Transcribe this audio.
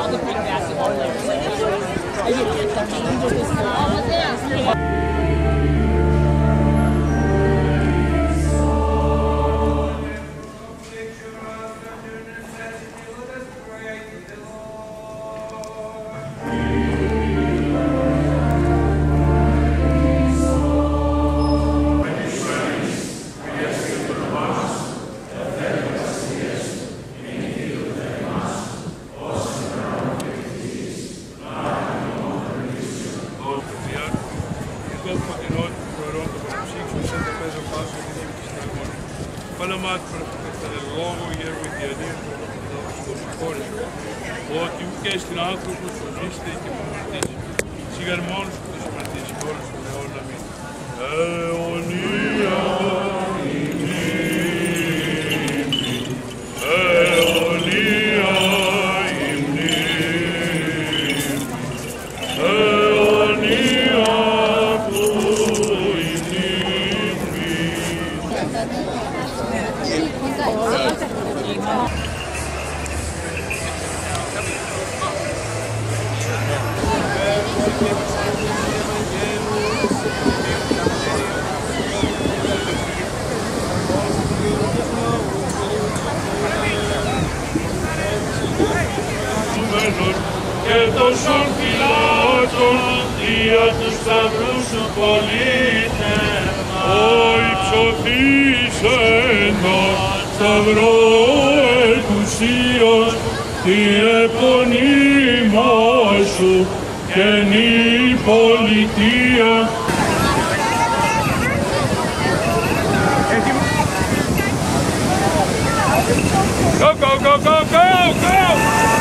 ότι και στην άνθρωπος που ζήστε και μου μαρτήσει. Σιγαρ μόνος που θα σου μαρτήσει όλος τον αιώνα μην. Αιωνία η μνήμη, αιωνία η μνήμη, αιωνία που η μνήμη. Και τόσων φυλάκων δια του σταυρού σου πολίτευμα. Ο υψωθήσεντος σταυρό εκουσίως τη επωνύμα σου καινή πολιτεία. Go, go, go, go, go, go!